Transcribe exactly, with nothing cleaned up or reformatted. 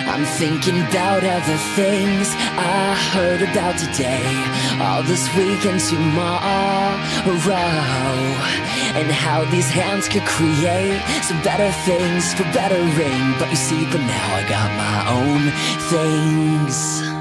I'm thinking about other things I heard about today, all this week and tomorrow, and how these hands could create some better things for bettering. But you see, for now I got my own things.